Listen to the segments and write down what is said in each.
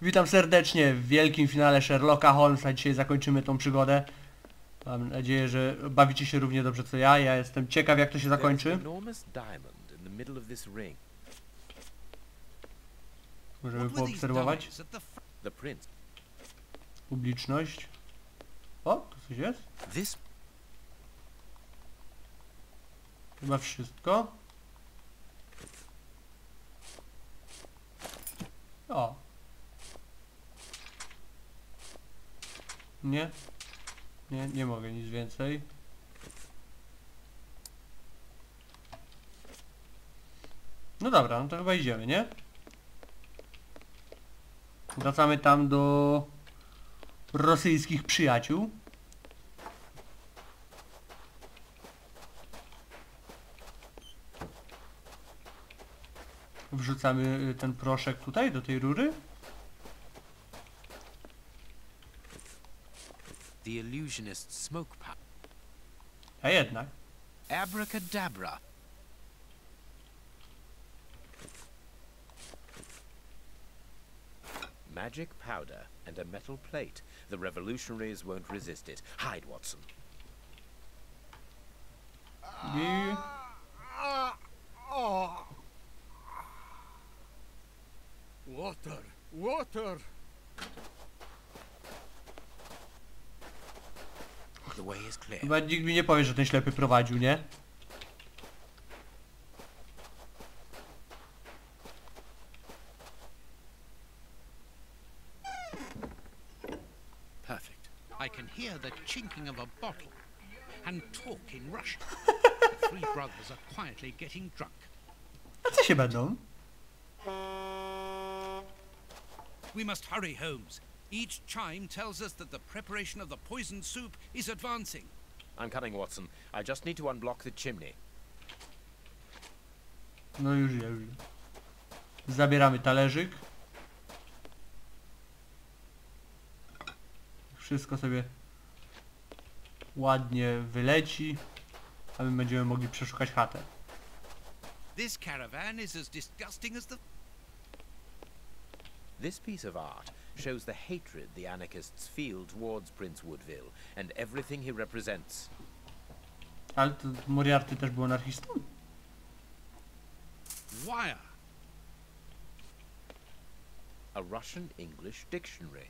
Witam serdecznie w wielkim finale Sherlocka Holmesa. Dzisiaj zakończymy tą przygodę. Mam nadzieję, że bawicie się równie dobrze co ja. Ja jestem ciekaw, jak to się zakończy. Możemy poobserwować. Publiczność. O, tu coś jest? Chyba wszystko. O. Nie. Nie mogę nic więcej. No dobra, no to chyba idziemy, nie? Wracamy tam do rosyjskich przyjaciół. Wrzucamy ten proszek tutaj, do tej rury. The illusionist smoke powder. A jednak. Abracadabra. Magic powder and a metal plate. The revolutionaries won't resist it. Hide, Watson. I... Water! Water! The way is clear. Chyba nikt mi nie powie, że ten ślepy prowadził, nie? Perfect. I can hear the chinking of a bottle and talk in Russian. The three brothers are quietly getting drunk. A co się będą? We must hurry, Holmes. Each chime tells us that the preparation of the poisoned soup is advancing. I'm coming, Watson. I just need to unblock the chimney. No już. Zabieramy talerzyk. Wszystko sobie ładnie wyleci, a my będziemy mogli przeszukać chatę. This caravan is as disgusting as the... This piece of art shows the hatred the anarchists feel towards Prince Woodville and everything he represents. Ale to Moriarty też był anarchistą? Wire. A Russian-English dictionary.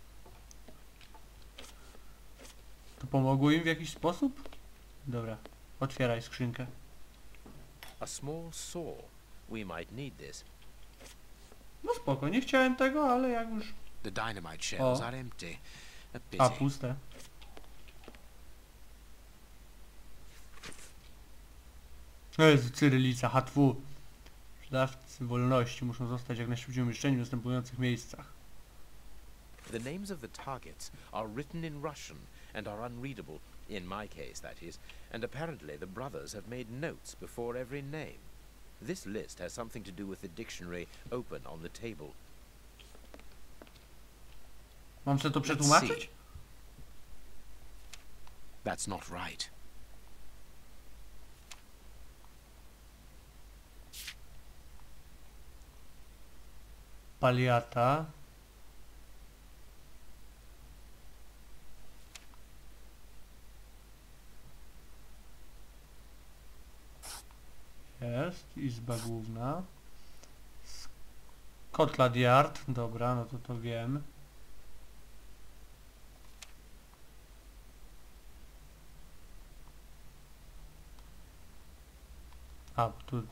To pomogło im w jakiś sposób? Dobra, otwieraj skrzynkę. A small saw. We might need this. No spoko, nie chciałem tego, ale jak już... The dynamite shells Oh. are empty. A A, pity. puste. Jezu, cyrylica, HW. Sprzedawcy wolności muszą zostać jak najszybciej umieszczeni w następujących miejscach. The names of the targets are written in Russian and are unreadable, in my case that is, and apparently the brothers have made notes before every name. This list has something to do with the dictionary open on the table. Mam sobie to Let's przetłumaczyć? see. That's not right. Paliata. Jest. Izba główna. Scotland Yard. Dobra, no to wiem. A, tu...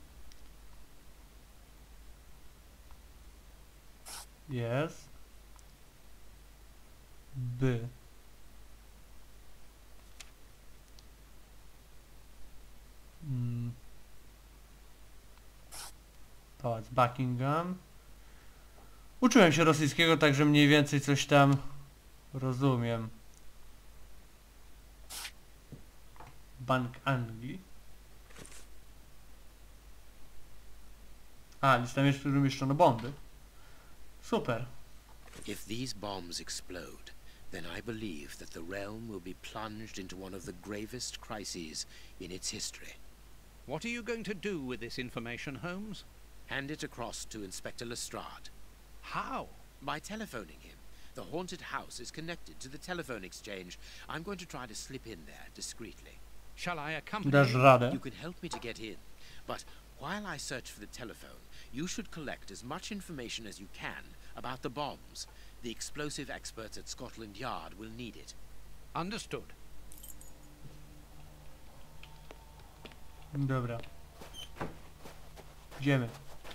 Jest. B. Pałac Buckingham. Uczyłem się rosyjskiego, także mniej więcej coś tam rozumiem. Bank Anglii. A, lista miejsc, w którym umieszczono bomby. Super. If these bombs explode, then I believe that the realm will be plunged into one of the gravest crises in its history. What are you going to do with this information, Holmes? Hand it across to Inspector Lestrade. How? By telephoning him. The haunted house is connected to the telephone exchange. I'm going to try to slip in there discreetly. Shall I accompany Dasz you? radę. You can help me to get in, but while I search for the telephone, you should collect as much information as you can about the bombs. The explosive experts at Scotland Yard will need it. Understood. Dobra. Idziemy.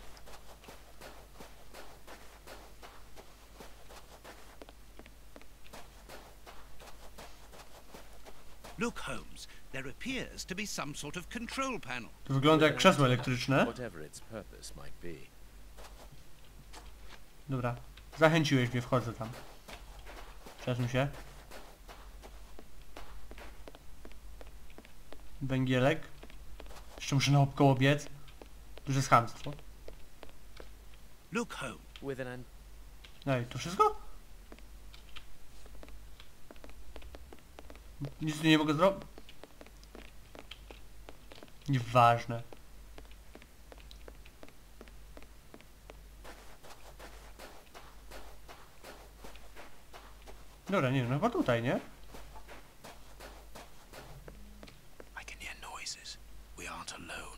Look, Holmes, there appears to be some sort of control panel. To wygląda jak krzesło elektryczne. Whatever its purpose might be. Dobra. Zachęciłeś mnie, wchodzę tam. Przesuń się. Węgielek. Jeszcze muszę naokoło biec. To już jest chamstwo. Look, Holmes. With an No i to wszystko? Nic tu nie mogę zrobić. Nieważne. Dobra, nie wiem, no chyba tutaj, nie? I can hear noises. We aren't alone.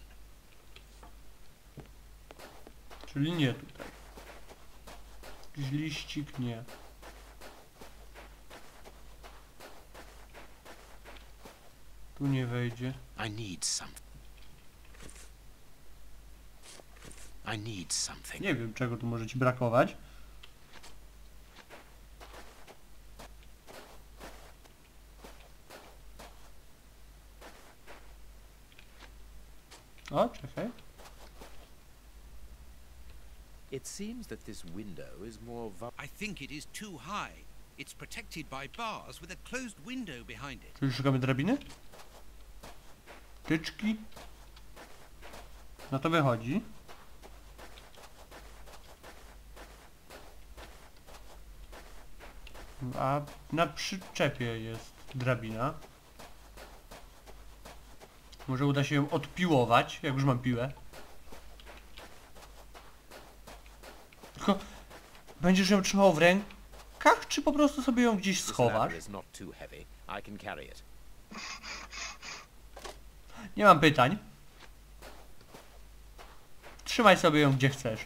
Czyli nie tutaj. Jakiś liścik, nie. Tu nie wejdzie. I need something. Nie wiem, czego tu może ci brakować. O, czekaj. It seems that this window is more I think it is too high. It's protected by bars with a closed window behind it. Czyli szukamy drabiny? Tyczki? No to wychodzi. A na przyczepie jest drabina. Może uda się ją odpiłować, jak już mam piłę. Tylko będziesz ją trzymał w rękach, czy po prostu sobie ją gdzieś This schowasz? ladder is not too heavy. I can carry it. Nie mam pytań. Trzymaj sobie ją gdzie chcesz.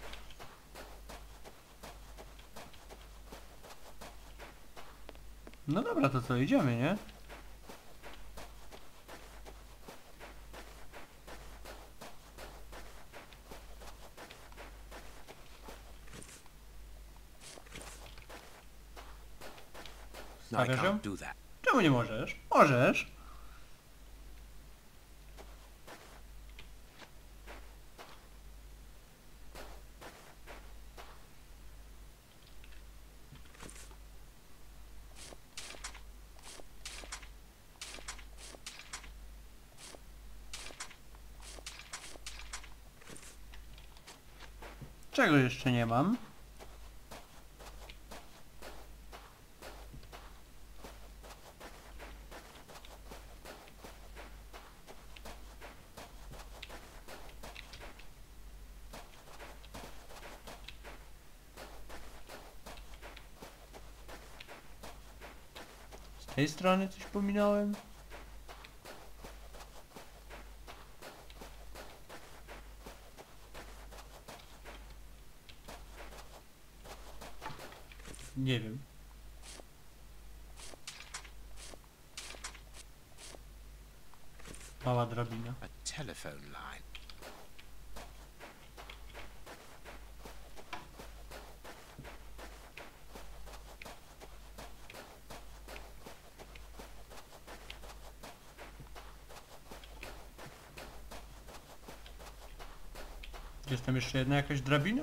No dobra, to co, idziemy, nie? No, I Stawiasz ją? can't do that. Czemu nie możesz? Możesz. Czego jeszcze nie mam? Z tej strony coś pominąłem? Nie wiem. Mała drabina. A telephone line. Jest tam jeszcze jedna jakaś drabina?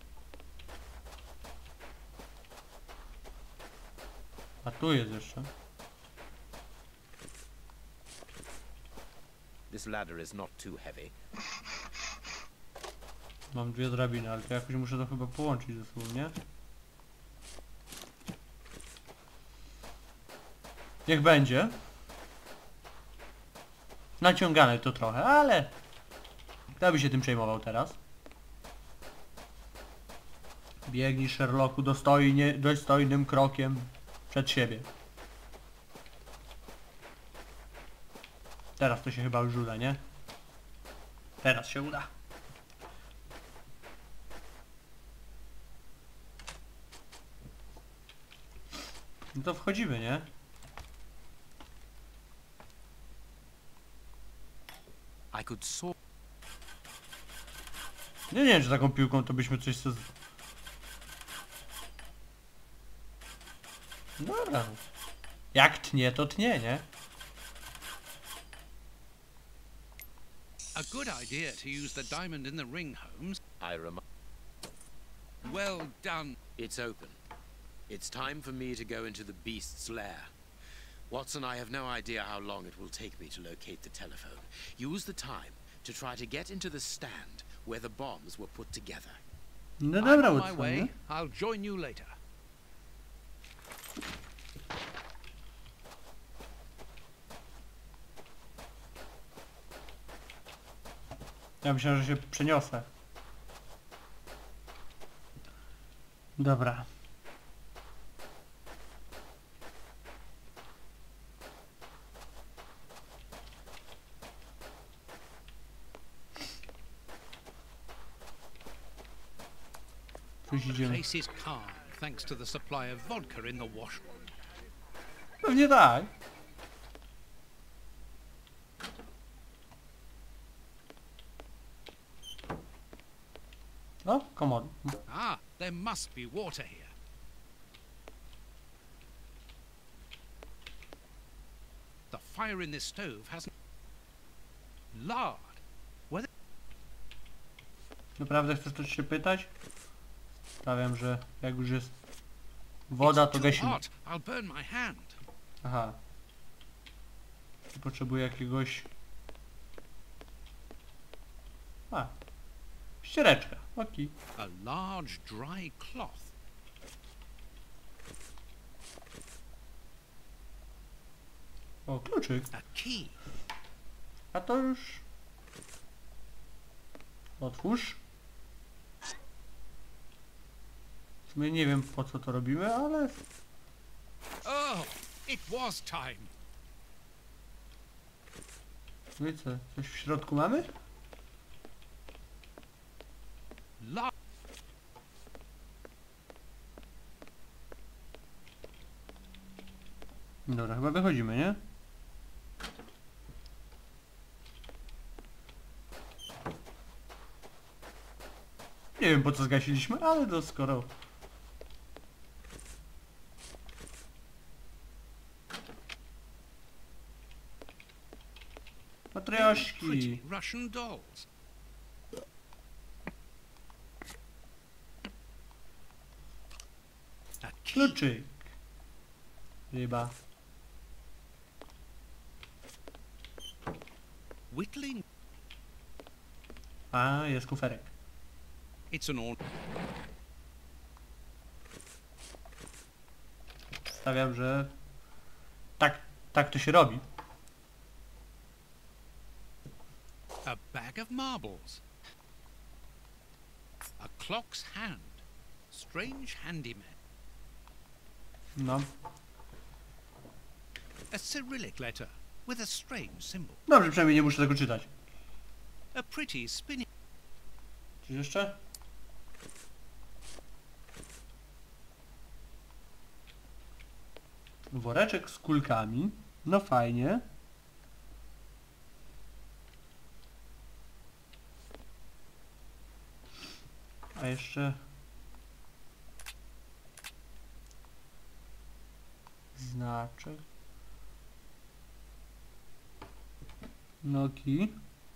A tu jest jeszcze. This ladder is not too heavy. Mam dwie drabiny, ale to jakoś muszę to chyba połączyć ze sobą, nie? Niech będzie. Naciągane to trochę, ale kto by się tym przejmował teraz? Biegnij, Sherlocku, dostojnym krokiem przed siebie. Teraz to się chyba już uda, nie? Teraz się uda. No to wchodzimy, nie? I could saw. Nie wiem, czy taką piłką to byśmy coś... Dobra. Jak tnie, to tnie, nie? A good idea to use the diamond in the ring, Holmes. Well done. It's open. It's time for me to go into the beast's lair. Watson, I have no idea how long it will take me to locate the telephone. Use the time to try to get into the stand where the bombs were put together. No I'm dobra, on my Watson, way. nie? I'll join you later. Ja myślałem, że się przeniosę. Dobra. Coś The idziemy. place is calm, thanks to the supply of vodka in the washroom. Pewnie tak. O, come on. Ah, there must be water here. The fire in this stove hasn't... Lard! Naprawdę chcesz coś się pytać? Stawiam, że jak już jest woda, to It's too gasimy. hot. I'll burn my hand. Aha. Potrzebuję jakiegoś... A. Ściereczka. Okej. A large dry cloth. O, kluczyk. A key. A to już... Otwórz. W sumie nie wiem, po co to robimy, ale... Oh, it was time. No i co? Coś w środku mamy? Lard. Dobra, chyba wychodzimy, nie? Nie wiem, po co zgasiliśmy, ale to skoro... Matrioszki. Pretty Russian dolls. A key. Kluczyk. Ryba. Whittling. A, jest kuferek. It's an all. Stawiam, że... Tak to się robi. A bag of marbles. A clock's hand. Strange handyman. No. A Cyrillic letter with a strange symbol. Dobrze, przynajmniej nie muszę tego czytać. A pretty spinning. Czy jeszcze? Woreczek z kulkami. No fajnie. A jeszcze... Znaczek. Noki.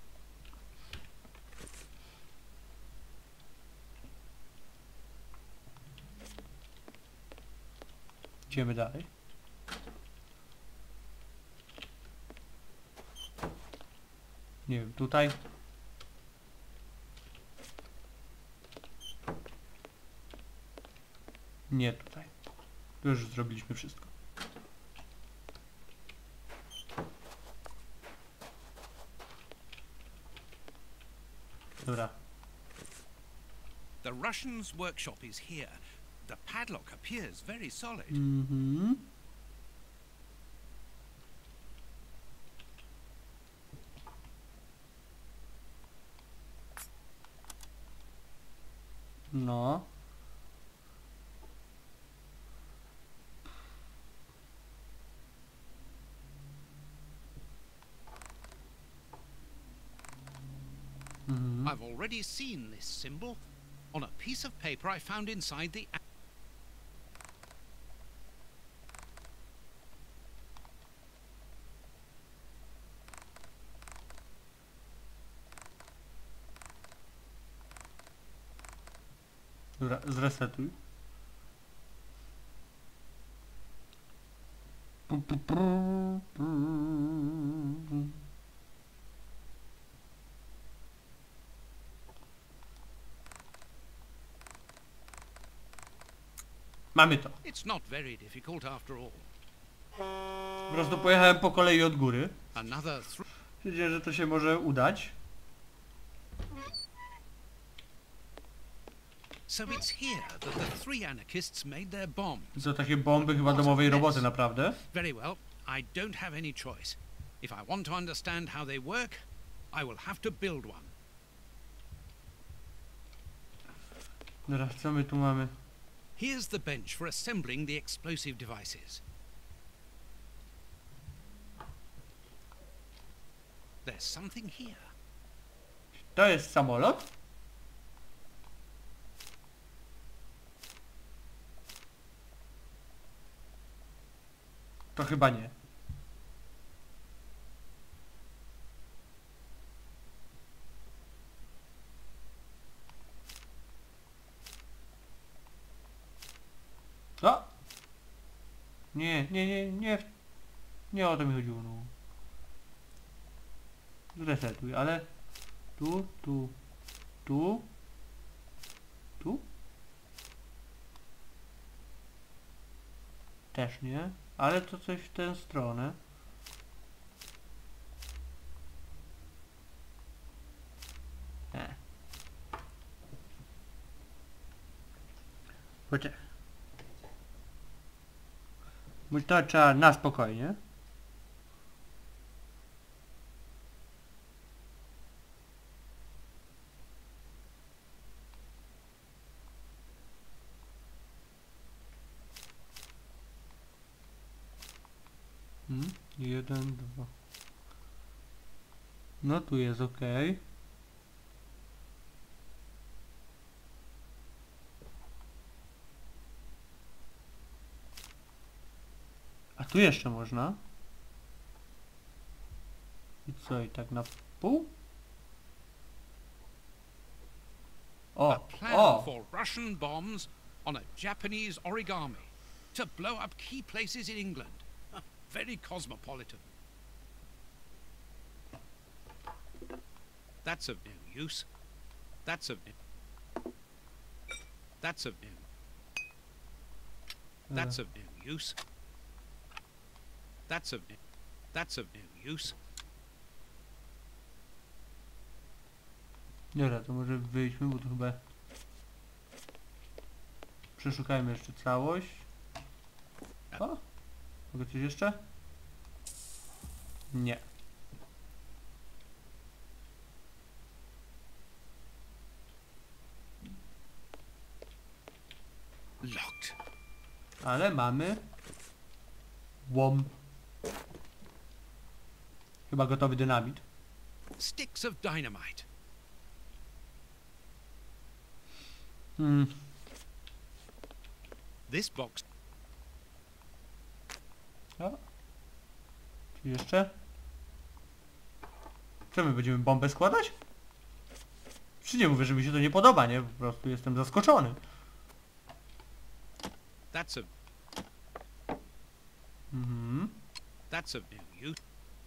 Idziemy dalej. Nie wiem, tutaj. Nie tutaj. Tu już zrobiliśmy wszystko. Dobra. The Russian's workshop is here. The padlock appears very solid. Mhm. No. Mhm. I've already seen this symbol on a piece of paper I found inside the... Dobra, zresetuj. Mamy to. It's not very difficult after all. Po prostu pojechałem po kolei od góry. Another Wiedziałem, że to się może udać. So it's here that the three anarchists made their bombs. To takie bomby chyba domowej roboty naprawdę. Very well, I don't have any choice. If I want to understand how they work, I will have to build one. Dobra, co my tu mamy? Here's the bench for assembling the explosive devices. There's something here. To jest samolot? To chyba nie. O! Nie, nie, nie, nie. Nie o to mi chodziło, no. Zresetuj, ale... Tu, tu, tu. Tu? Też nie, ale to coś w tę stronę. Poczekaj. Bo to trzeba na spokojnie. Jeden, dwa. No tu jest ok. A tu jeszcze można. I co, i tak na pół? A O, plan o! for Russian bombs on a Japanese origami to blow up key places in England. Very cosmopolitan. That's of no use. That's of no... That's of no... That's of no use. That's of no... That's of no use. Dobra, to może wyjdźmy, bo to chyba... Przeszukajmy jeszcze całość. O! Mogę coś jeszcze? Nie. Locked. Ale mamy... Łom. Chyba gotowy dynamit. Sticks of dynamite. This box... O. Czy jeszcze? Co my będziemy bombę składać? Czy nie mówię, że mi się to nie podoba, nie? Po prostu jestem zaskoczony. That's of... That's of no use.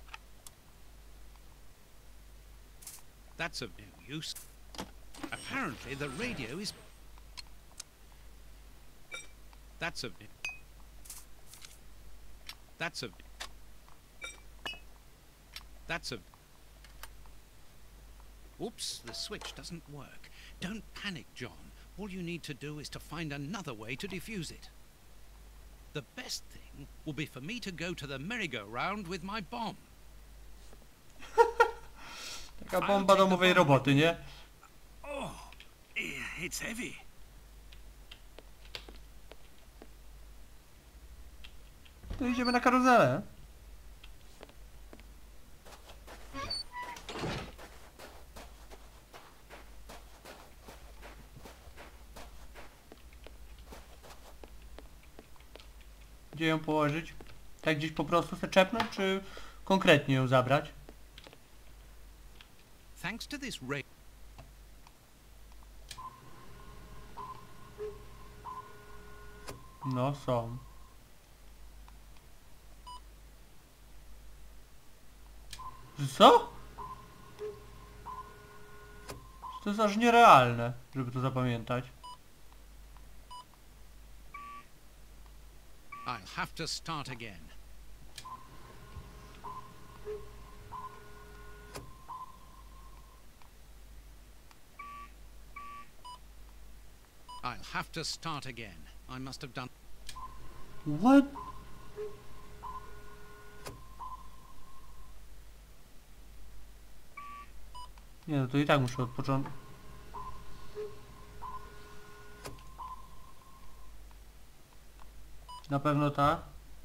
That's of no use. Apparently the radio is... That's of no... That's of... That's of... Oops, the switch doesn't work. Don't panic, John. All you need to do is to find another way to defuse it. The best thing will be for me to go to the merry-go-round with my bomb. Taka bomba domowej roboty, nie? Oh, it's heavy. To idziemy na karuzelę. Gdzie ją położyć? Tak gdzieś po prostu se czepnąć, czy konkretnie ją zabrać? Thanks to this ray. No, są. Co? To jest aż nierealne, żeby to zapamiętać. I'll have to start again. I'll have to start again. I must have done... What? Nie, no to i tak muszę od początku. Na pewno ta.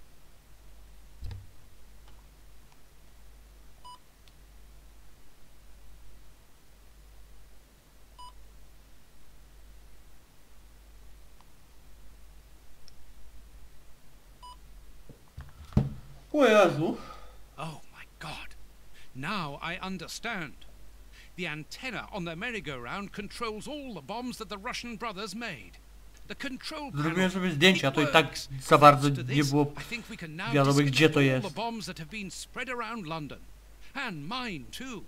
O Jezu. Oh my God! Now I understand. The antenna on the merry-go-round controls all the bombs that the Russian brothers made. The control panel. Zrobiłem sobie zdjęcie, a to i It tak works. za bardzo Thanks to nie this, było I think we can now wiadomo, gdzie disconnect to all jest. the bombs that have been spread around London. And mine too.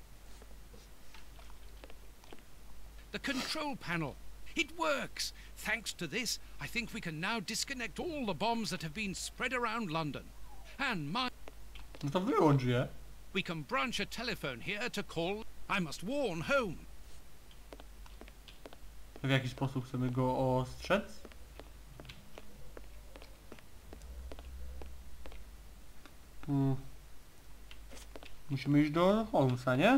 The control panel. It works. Thanks to this, I think we can now disconnect all the bombs that have been spread around London. And mine. No to wyłącz je. We can branch a telephone here to call. I must warn home. W jaki sposób chcemy go ostrzec? Musimy iść do Holmesa, nie?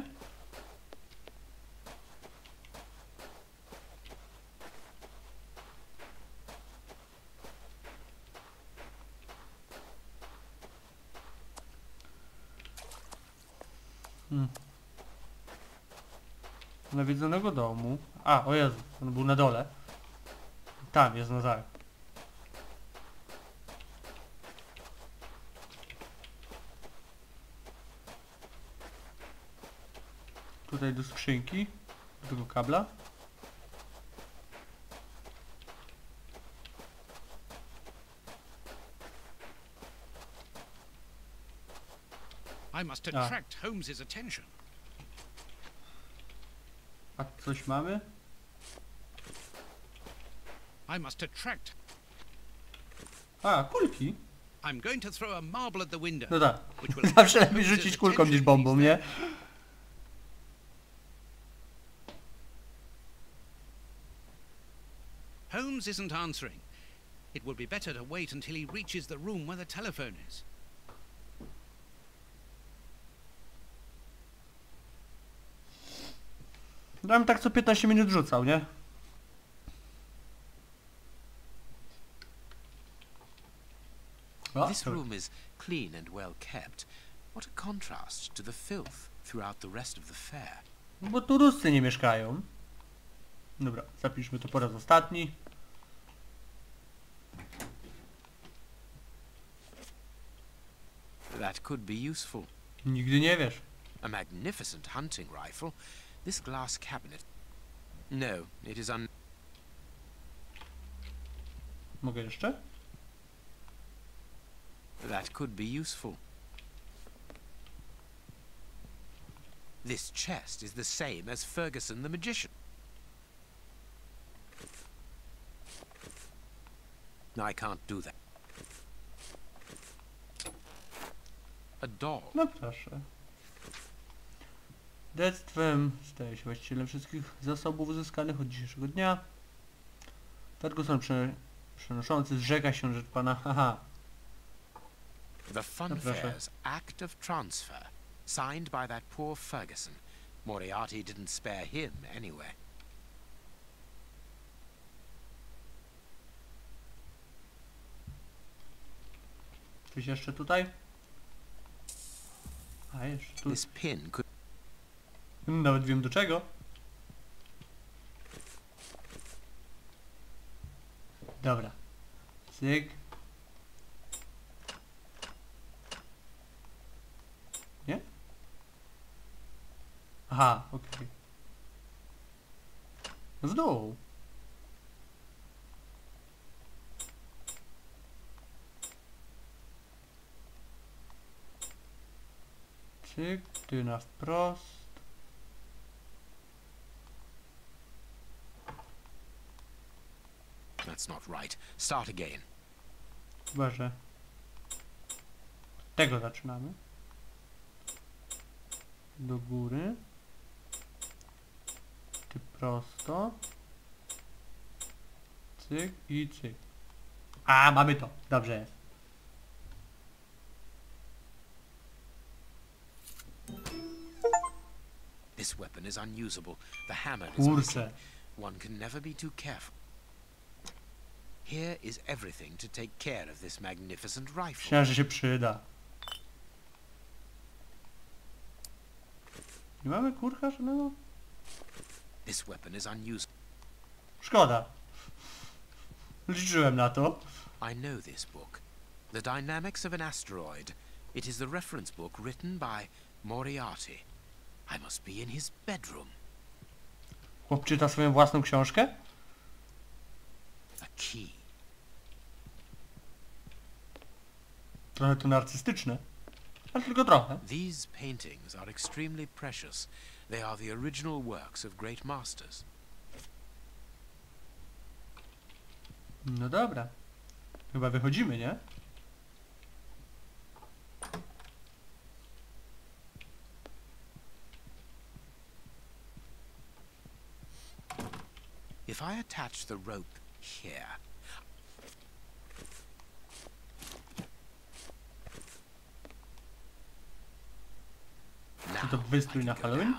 Nawiedzonego domu. A, o Jezu, on był na dole. Tam jest, no tak. Tutaj do skrzynki, do tego kabla. I must attract Holmes's attention. A coś mamy? I must attract. A, kulki. I'm going to throw a marble at the window. No tak. Which will Zawsze attract lepiej Holmes's rzucić kulką niż attention. bombą, He's nie? there. Holmes isn't answering. It would be better to wait until he reaches the room where the telephone is. Ja bym tak co 15 minut rzucał, nie? O, This room is clean and well kept. What a contrast to the filth throughout the rest of the fair. no bo tu Ruscy nie mieszkają. Dobra, zapiszmy to po raz ostatni. That could be useful. Nigdy nie wiesz. A magnificent hunting rifle. This glass cabinet. No, it is Mogę jeszcze? That could be useful. This chest is the same as Ferguson the magician. I can't do that. A doll. No proszę. Destwem staje się właścicielem wszystkich zasobów uzyskanych od dzisiejszego dnia. Ferguson przenoszący zrzeka się, że pana... Haha. The Funfair's Act of Transfer, signed by that poor Ferguson. Moriarty didn't spare him anyway. Coś jeszcze tutaj? A jeszcze tu. This pin could... Nawet wiem do czego. Dobra. Cyk. Nie? Aha, okej. W dół. Cyk, ty na wprost. That's not right. Start again. Chyba, że od tego zaczynamy. Do góry. Ty prosto. Cyk i cyk. A, mamy to. Dobrze jest. This weapon is unusable. The hammer is Kurczę. missing. One can never be too careful. Here is everything to take care of this magnificent rifle. Myślałem, że się przyda. Nie mamy kurka żadnego? This weapon is unusable. Szkoda. Liczyłem na to. I know this book. The Dynamics of an Asteroid. It is the reference book written by Moriarty. I must be in his bedroom. Chłop czyta swoją własną książkę? A key. Trochę to narcystyczne. Ale tylko trochę. These paintings are extremely precious. They are the original works of great masters. No dobra. Chyba wychodzimy, nie? If I attach the rope here... Czy to wystrój na Halloween?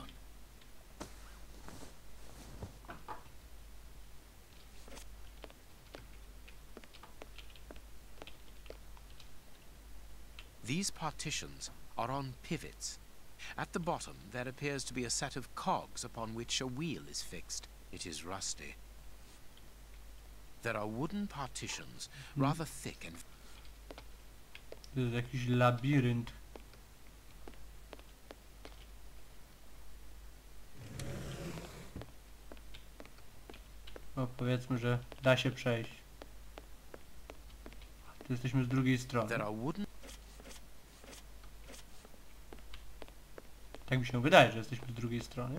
These partitions are on pivots. At the bottom there appears to be a set of cogs upon which a wheel is fixed. It is rusty. There are wooden partitions, rather thick and... To jest jakiś labirynt. O, powiedzmy, że da się przejść. Tu jesteśmy z drugiej strony. There are wooden... Tak mi się wydaje, że jesteśmy z drugiej strony.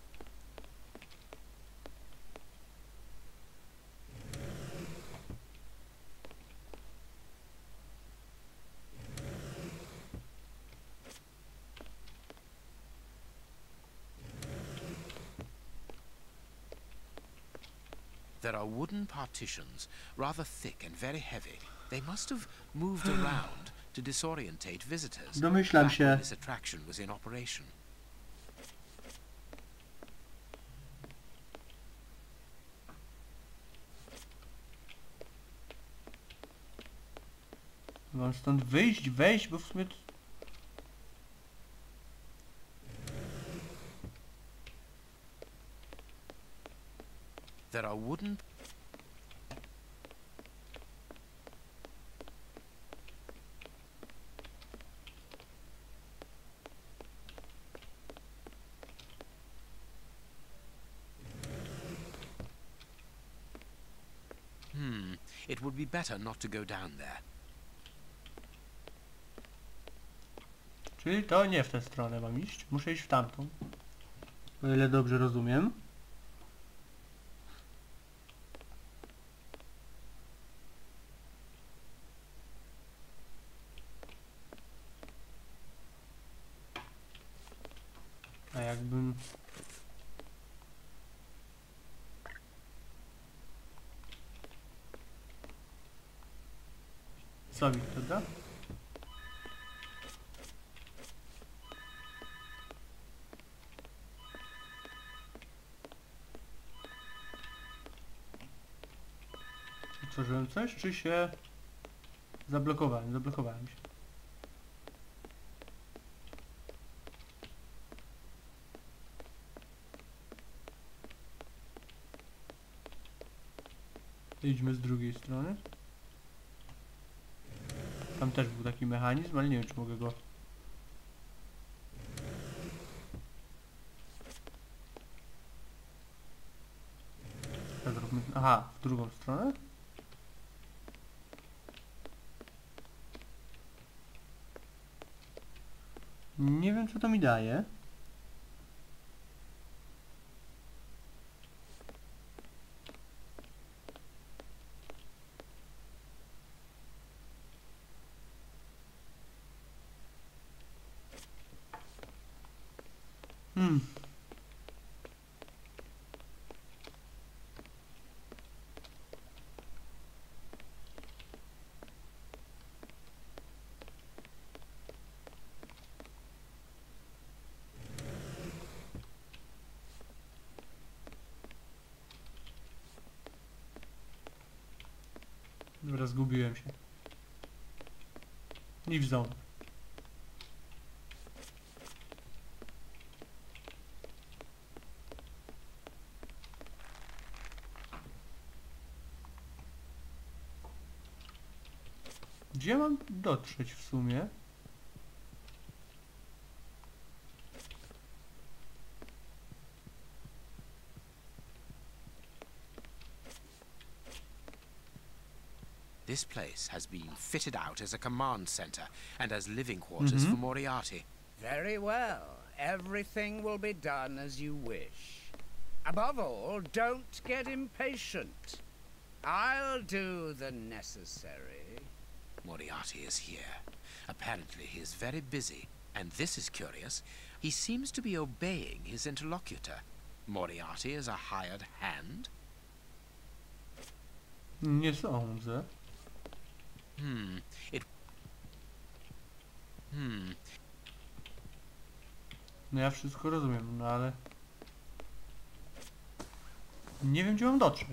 There are wooden partitions, rather thick and very heavy. They must have moved around to disorientate visitors. Domyślam back when się. this attraction was in operation. Mam stąd wyjść, wejść, bo w sumie... There are wooden... It would be better not to go down there. Czyli to nie w tę stronę mam iść. Muszę iść w tamtą. O ile dobrze rozumiem. A jakbym... Co mi to da? Otworzyłem coś, czy się... Zablokowałem, zablokowałem się. Idźmy z drugiej strony. Tam też był taki mechanizm, ale nie wiem, czy mogę go... Zróbmy... Aha, w drugą stronę. Nie wiem, co to mi daje. Dobra, zgubiłem się. I w zone. Gdzie mam dotrzeć w sumie? This place has been fitted out as a command center and as living quarters for Moriarty. Very well. Everything will be done as you wish. Above all, don't get impatient. I'll do the necessary. Moriarty is here. Apparently he is very busy, and this is curious. He seems to be obeying his interlocutor. Moriarty is a hired hand? Nie sądzę. No ja wszystko rozumiem, no ale... Nie wiem, gdzie mam dotrzeć.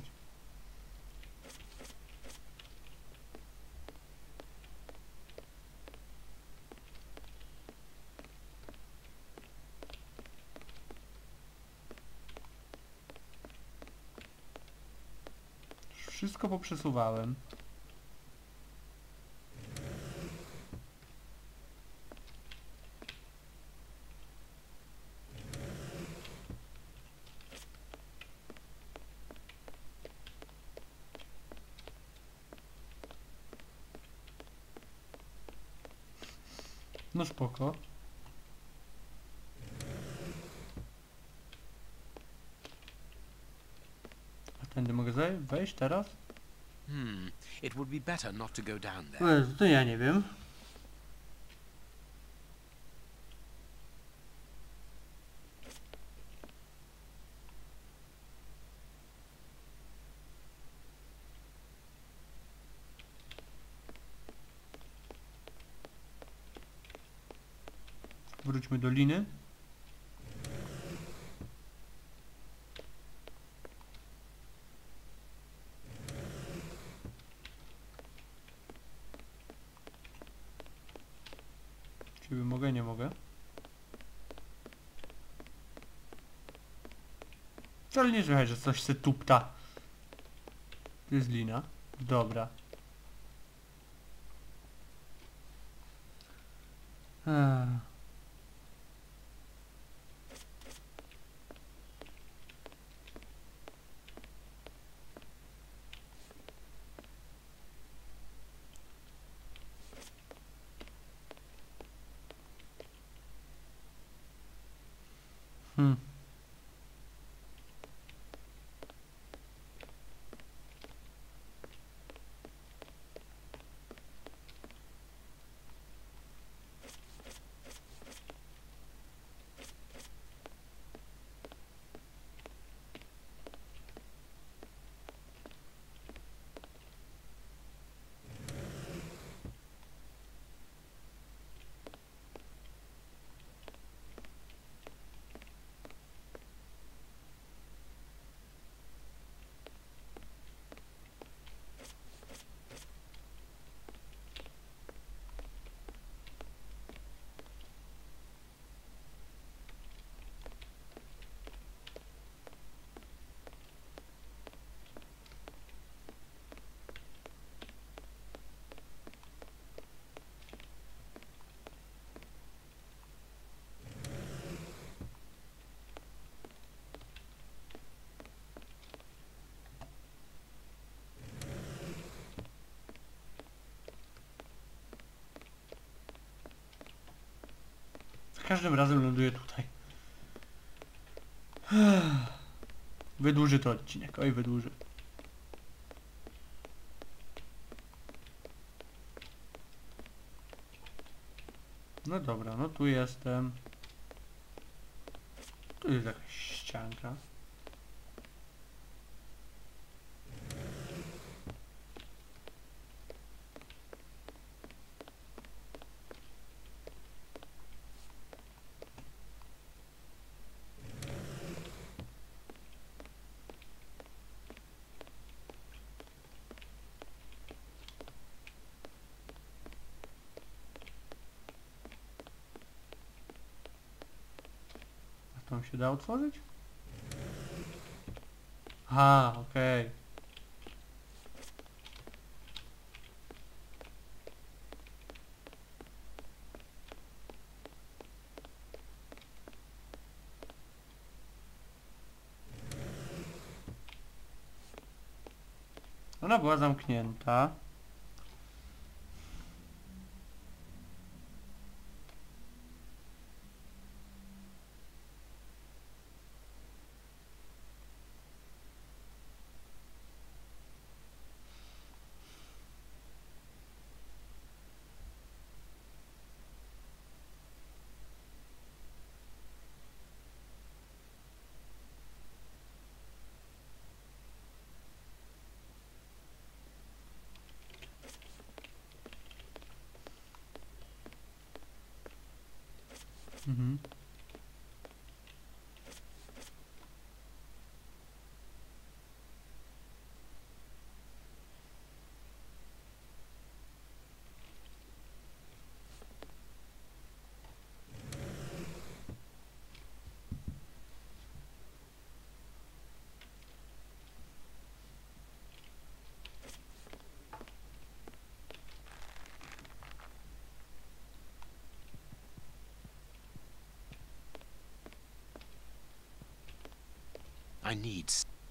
Wszystko poprzesuwałem. No spoko. A tędy mogę wejść teraz? It would be better not to go down there. No, to ja nie wiem. Wróćmy do liny. Czy mogę? Nie mogę. Wcale nie słychać, że coś se tupta. To jest lina. Dobra. każdym razem ląduję tutaj. Wydłuży to odcinek, oj wydłuży. No dobra, no tu jestem. Tu jest jakaś ścianka. Tą się da otworzyć? Aha, okej. Ona była zamknięta. Mhm. I need...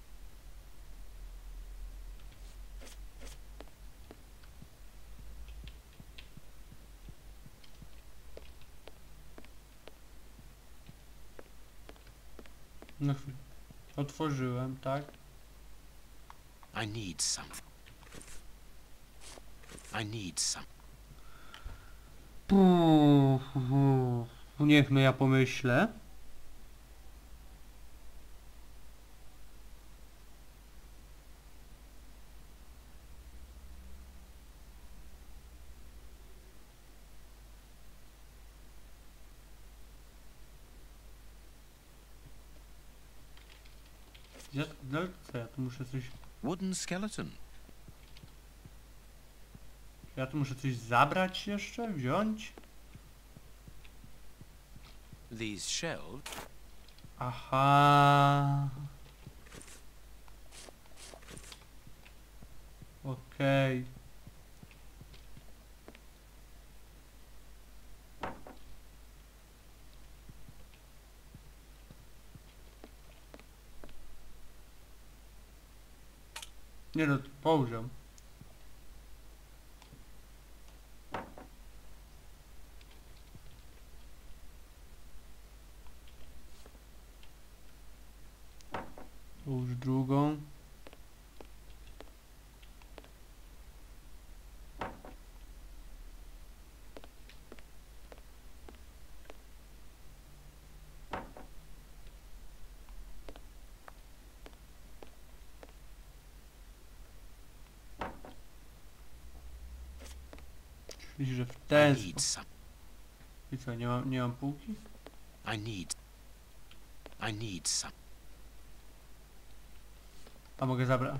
No chwilę. Otworzyłem, tak? I need something. I need some... Niech ja pomyślę. Co ja tu muszę coś... Wooden skeleton. Ja tu muszę coś zabrać jeszcze? Wziąć? These shells... Aha. Okej. Nie no, położę. Połóż drugą. Czyli, że w ten I need sposób. some... I co, nie mam półki? I need some... A mogę zabrać.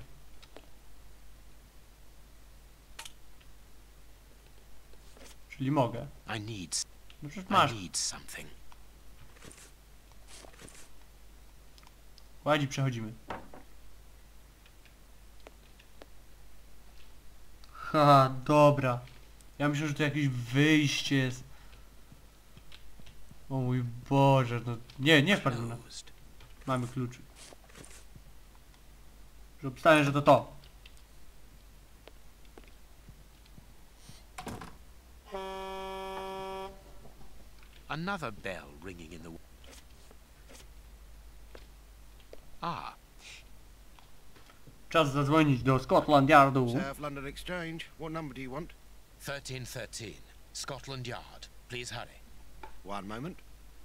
Czyli mogę. I need... No przecież masz. I need something. Ładzi, przechodzimy. Ha, dobra. Ja myślę, że to jakieś wyjście jest. O mój Boże, no... Nie wpadł na... Closed. Mamy kluczyk. Że obstawiam, że to. Another bell ringing in the... Ah, Czas zadzwonić do Scotland Yardu. South London Exchange. What number do you want? 1313, Scotland Yard. Please hurry. One moment.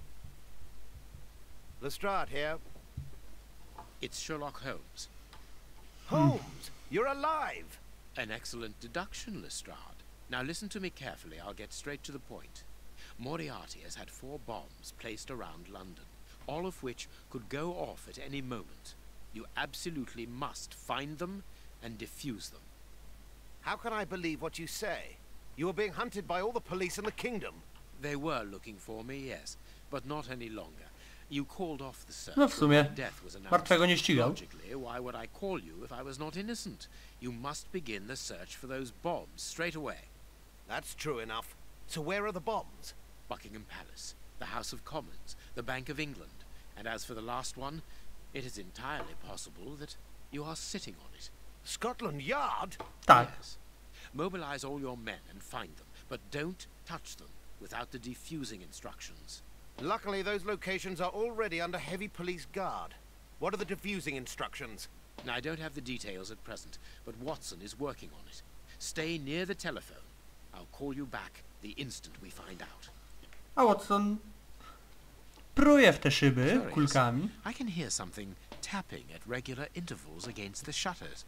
Lestrade here. It's Sherlock Holmes. Holmes, you're alive! An excellent deduction, Lestrade. Now listen to me carefully. I'll get straight to the point. Moriarty has had 4 bombs placed around London, all of which could go off at any moment. You absolutely must find them and defuse them. How can I believe what you say? You are being hunted by all the police in the kingdom. They were looking for me, yes, but not any longer. You called off the search No w when sumie. my death was announced. Martwego nie ścigał. Logically, why would I call you if I was not innocent? You must begin the search for those bombs straight away. That's true enough. So where are the bombs? Buckingham Palace, the House of Commons, the Bank of England, and as for the last one, it is entirely possible that you are sitting on it. Scotland Yard? Tak. Yes. Mobilize all your men and find them, but don't touch them without the defusing instructions. Luckily, those locations are already under heavy police guard. What are the defusing instructions? Now, I don't have the details at present, but Watson is working on it. Stay near the telephone. I'll call you back the instant we find out. A Watson pruje w te szyby Curious. kulkami. I can hear something tapping at regular intervals against the shutters.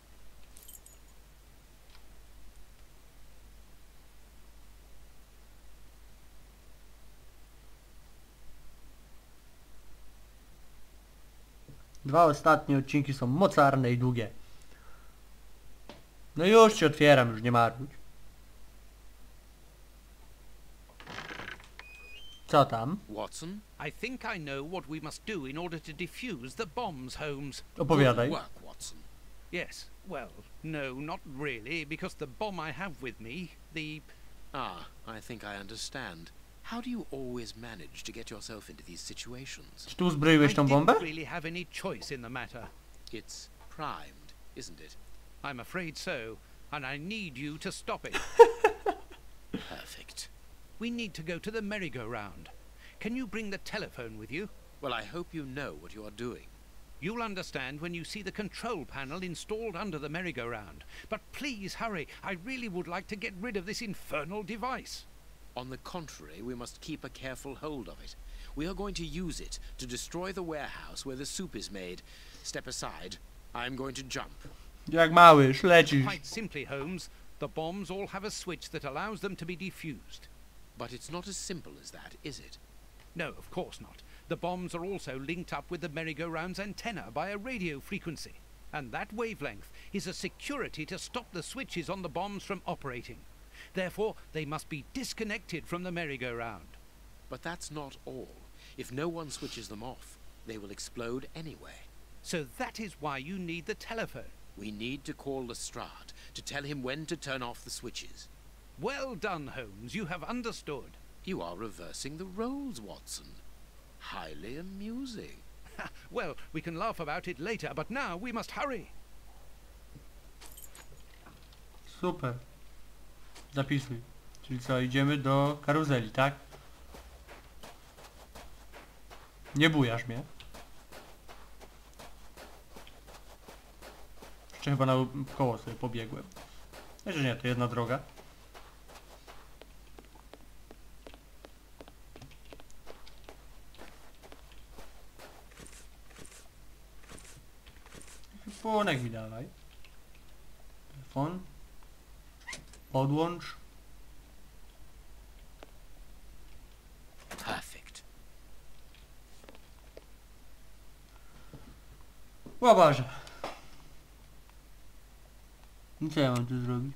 Dwa ostatnie odcinki są mocarne i długie. No już ci otwieram, już nie marudź. Co tam? Watson? I think I know what we must do in order to defuse the bombs, Holmes. Opowiadaj. Good work, Watson. Yes, well, no, not really, because the bomb I have with me, the... Ah, I think I understand. How do you always manage to get yourself into these situations? Czy tu uzbroiłeś tą I bombę? didn't really have any choice in the matter. It's primed, isn't it? I'm afraid so, and I need you to stop it. Perfect. We need to go to the merry-go-round. Can you bring the telephone with you? Well, I hope you know what you are doing. You'll understand when you see the control panel installed under the merry-go-round. But please hurry. I really would like to get rid of this infernal device. On the contrary, we must keep a careful hold of it. We are going to use it to destroy the warehouse where the soup is made. Step aside. I'm going to jump. Jak mały, lecisz. Quite simply, Holmes, the bombs all have a switch that allows them to be defused. But it's not as simple as that, is it? No, of course not. The bombs are also linked up with the merry-go-round's antenna by a radio frequency. And that wavelength is a security to stop the switches on the bombs from operating. Therefore, they must be disconnected from the merry-go-round. But that's not all. If no one switches them off, they will explode anyway. So that is why you need the telephone. We need to call Lestrade to tell him when to turn off the switches. Well done, Holmes. You have understood. You are reversing the roles, Watson. Highly amusing. Well, we can laugh about it later, but now we must hurry. Super. Zapisuj. Czyli co, idziemy do karuzeli, tak? Nie bujasz mnie. Jeszcze chyba na koło sobie pobiegłem. Znaczy nie, to jedna droga. Telefonek mi dawaj. Telefon. Podłącz. Perfect. O Boże. I co ja mam tu zrobić?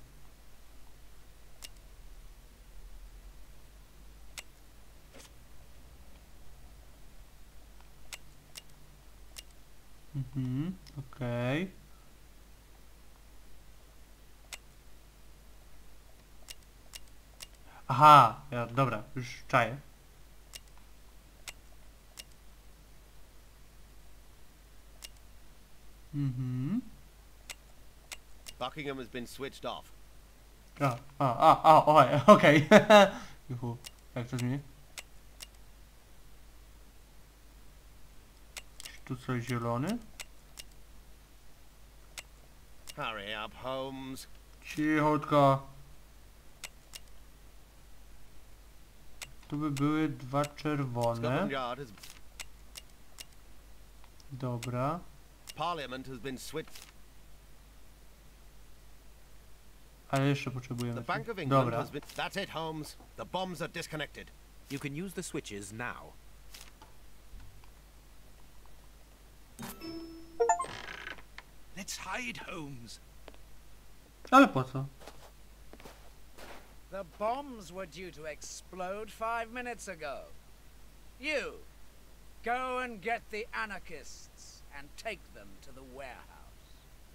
Okej. Aha, ja, dobra, już czaję. Buckingham has been switched off. Okej. Juhu, jak to zmieni? Tu coś zielony? Hurry up, Holmes. Cichutko. Tu by były dwa czerwone. Scotland Yard has... Dobra. Parliament has been switched. Ale jeszcze potrzebujemy. The Bank of England Dobra. has been... That's it, Holmes. The bombs are disconnected. You can use the switches now. Let's hide, Holmes. Ale po co? The bombs were due to explode 5 minutes ago. You, go and get the anarchists and take them to the warehouse.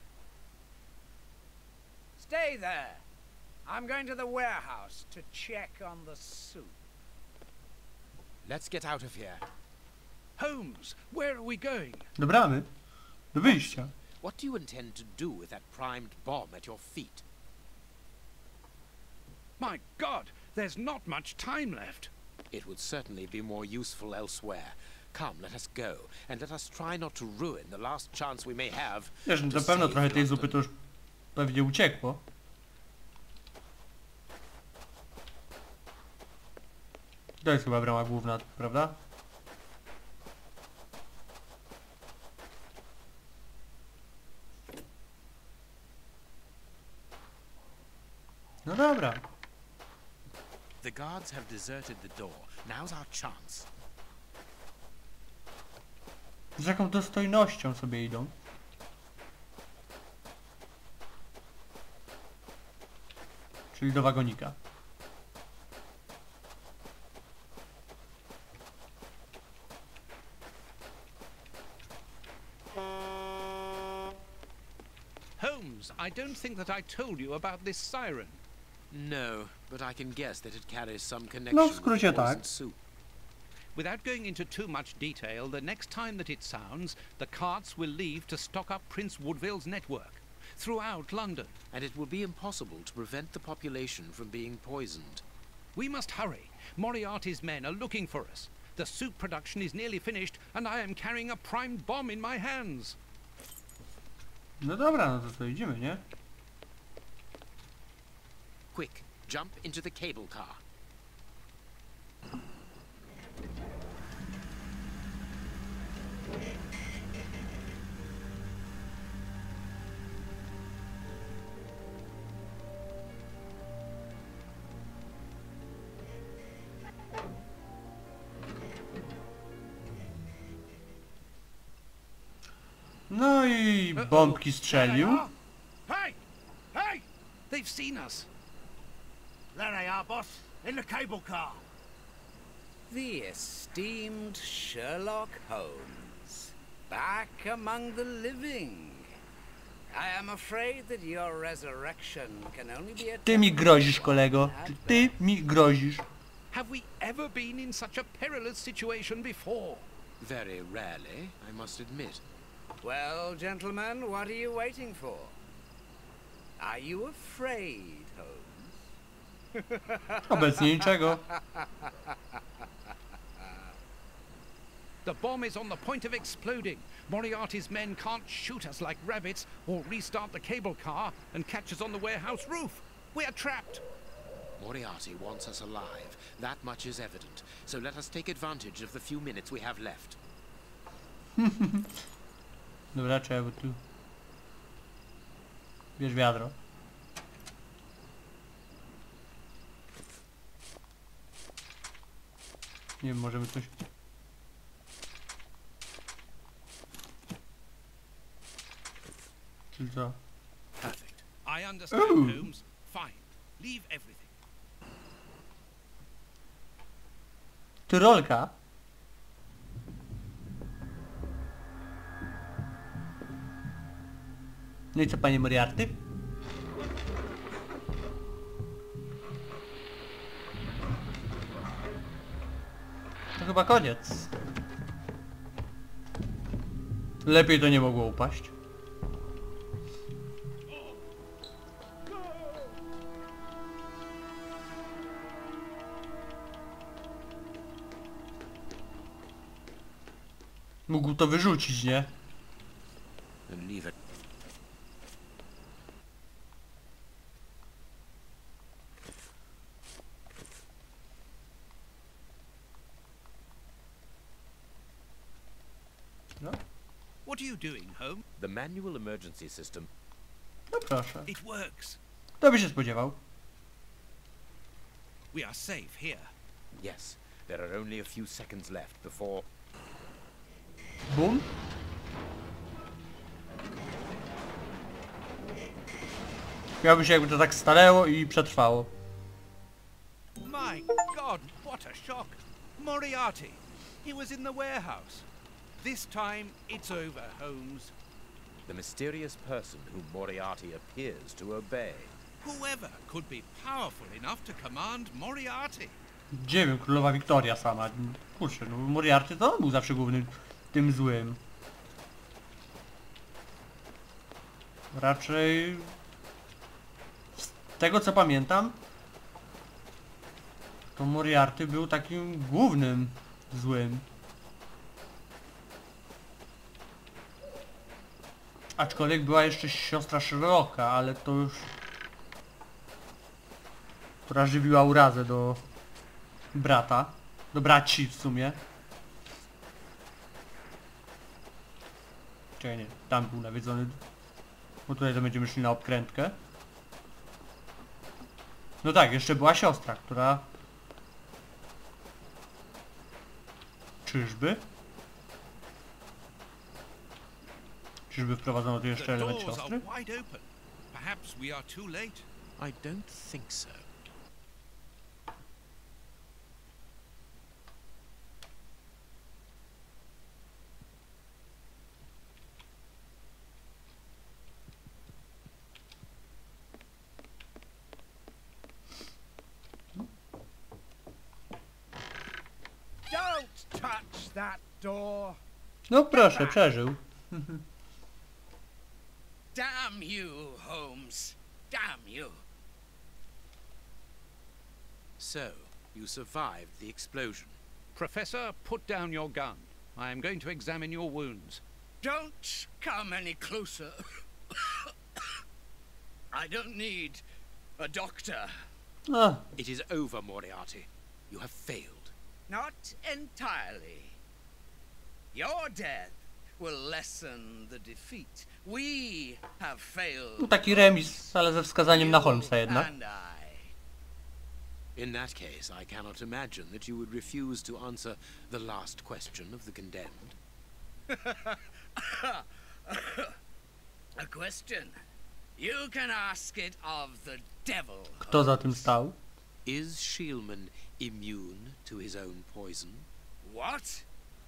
Stay there. I'm going to the warehouse to check on the soup. Let's get out of here. Holmes, where are we going? Do bramy. Do wyjścia. What do you intend to do with that primed bomb at your feet? My God, there's not much time left. It would certainly be more useful elsewhere. Come, let us go, and let us try not to ruin the last chance we may have. Wiesz, to na pewno save trochę tej London. zupy to już pewnie uciekło. To jest chyba brama główna, prawda? No dobra. The guards have deserted the door. Now's our chance. Z jaką dostojnością sobie idą. Czyli do wagonika. Holmes, I don't think that I told you about this siren. No, but I can guess that it carries some connection No, w with skrócie poisoned tak. soup. Without going into too much detail, the next time that it sounds, the carts will leave to stock up Prince Woodville's network throughout London. And it will be impossible to prevent the population from being poisoned. We must hurry. Moriarty's men are looking for us. The soup production is nearly finished, and I am carrying a primed bomb in my hands. No dobra, no to co, idziemy, nie? Quick, jump into the cable car. No i bombki strzelił. Hey! Hey! They've seen us. There they are, boss. In the cable car. The esteemed Sherlock Holmes, back among the living. I am afraid that your resurrection can only be Ty mi grozisz, kolego. Ty mi grozisz. Have we ever been in such a perilous situation before? Very rarely, I must admit. Well, gentlemen, what are you waiting for? Are you afraid, Holmes? Obecnie niczego. The bomb is on the point of exploding. Moriarty's men can't shoot us like rabbits or restart the cable car and catch us on the warehouse roof. We are trapped. Moriarty wants us alive. That much is evident. So let us take advantage of the few minutes we have left. Dobra, trzeba tu. Bierz wiadro. Nie wiem, możemy coś... Czyli co? Perfect. I understand, Ooh. Holmes. Fine. Leave everything. Tyrolka? No i co, panie Moriarty? To chyba koniec. Lepiej to nie mogło upaść. Mógł to wyrzucić, nie? And leave it. No, What are you doing, Holmes? The manual emergency system. no proszę. It works. Kto by się spodziewał? We are safe here. Yes, there are only a few seconds left before. Bum. Miałby się, jakby to tak stanęło i przetrwało. My God, what a shock! Moriarty! He was in the warehouse. This time, it's over, Holmes. The mysterious person whom Moriarty appears to obey. Whoever could be powerful enough to command Moriarty? Nie wiem, królowa Wiktoria sama. Kurczę, no Moriarty to on był zawsze głównym tym złym. Raczej... Z tego co pamiętam, to Moriarty był takim głównym złym. Aczkolwiek była jeszcze siostra Sherlocka, ale to już... która żywiła urazę do brata. Do braci w sumie. Czekaj, nie, tam był nawiedzony. Bo tutaj to będziemy szli na obkrętkę. No tak, jeszcze była siostra, która... Czyżby? Czyżby wprowadzono tu jeszcze The element doors are siostry? wide open. Perhaps we are too late. I don't think so. Don't touch that door. No proszę, przeżył. Damn you, Holmes. Damn you. So, you survived the explosion. Professor, put down your gun. I am going to examine your wounds. Don't come any closer. I don't need a doctor. No, It is over, Moriarty. You have failed. Not entirely. Your death will lessen the defeat. We have failed. no taki remis, ale ze wskazaniem na Holmesa jednak. And I. In that case, I cannot imagine that you would refuse to answer the last question of the condemned. A question. You can ask it of the devil. Kto za tym stał? Is Shielman immune to his own poison? What?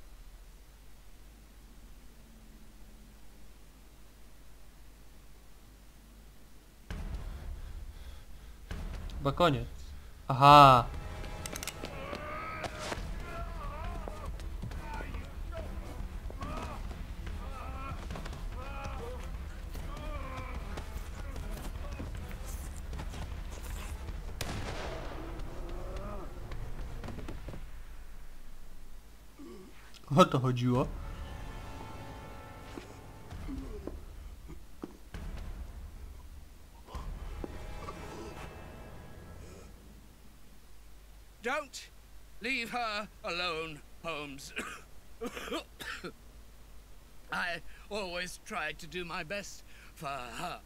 Chyba koniec. Aha. O to chodziło. Don't leave her alone, Holmes. I always tried to do my best for her.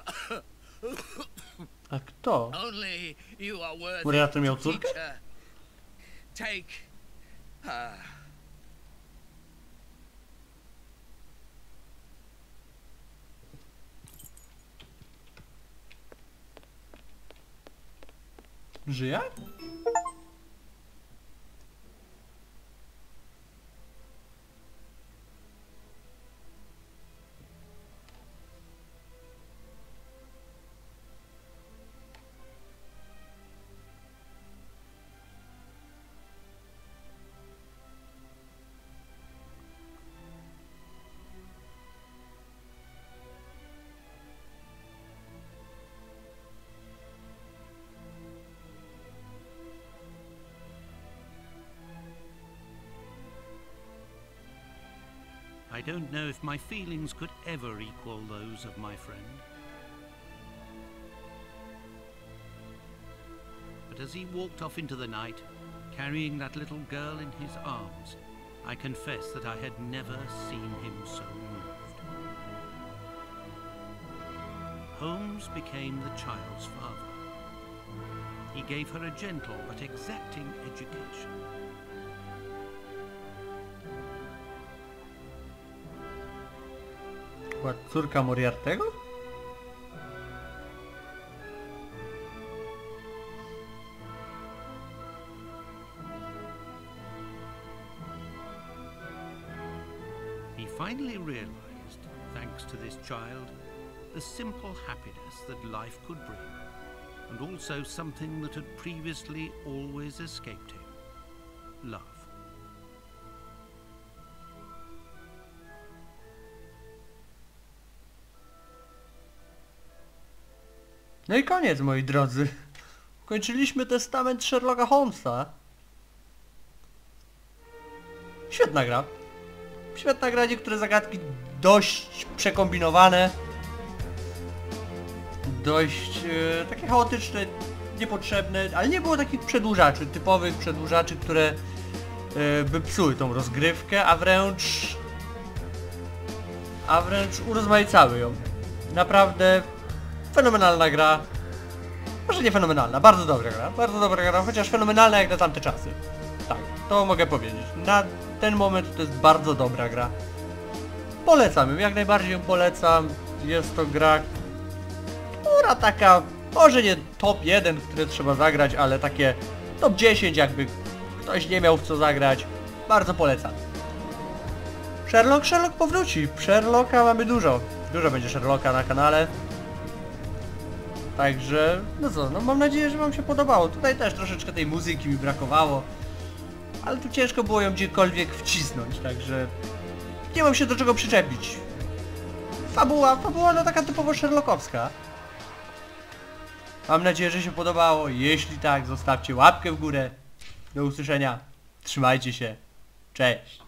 A kto? Only you are worthy Moriarty miał to córkę? teach her. Take her. Żyje? I don't know if my feelings could ever equal those of my friend. But as he walked off into the night, carrying that little girl in his arms, I confess that I had never seen him so moved. Holmes became the child's father. He gave her a gentle but exacting education. Była córka Moriartego? He finally realized, thanks to this child, the simple happiness that life could bring, and also something that had previously always escaped him: love. No i koniec, moi drodzy. Kończyliśmy testament Sherlocka Holmesa. Świetna gra. Świetna gra, niektóre zagadki dość przekombinowane. Dość takie chaotyczne, niepotrzebne, ale nie było takich przedłużaczy, typowych przedłużaczy, które by psuły tą rozgrywkę, a wręcz urozmaicały ją. Naprawdę fenomenalna gra. Może nie fenomenalna, bardzo dobra gra, chociaż fenomenalna jak na tamte czasy. Tak, to mogę powiedzieć. Na ten moment to jest bardzo dobra gra. Polecam ją, jak najbardziej ją polecam. Jest to gra, która taka, może nie top 1, w które trzeba zagrać, ale takie top 10, jakby ktoś nie miał w co zagrać. Bardzo polecam. Sherlock powróci. Sherlocka mamy dużo. Dużo będzie Sherlocka na kanale. Także, no co, no mam nadzieję, że wam się podobało. Tutaj też troszeczkę tej muzyki mi brakowało. Ale tu ciężko było ją gdziekolwiek wcisnąć, także nie mam się do czego przyczepić. Fabuła no taka typowo sherlockowska. Mam nadzieję, że się podobało. Jeśli tak, zostawcie łapkę w górę. Do usłyszenia. Trzymajcie się. Cześć.